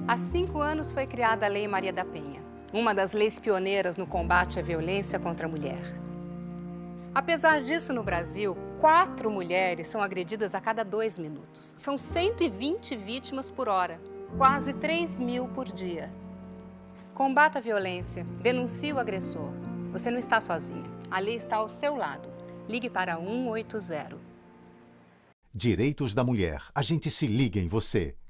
Há 5 anos foi criada a Lei Maria da Penha, uma das leis pioneiras no combate à violência contra a mulher. Apesar disso, no Brasil, 4 mulheres são agredidas a cada 2 minutos. São 120 vítimas por hora, quase 3.000 por dia. Combata a violência, denuncie o agressor. Você não está sozinha, a lei está ao seu lado. Ligue para 180. Direitos da Mulher. A gente se liga em você.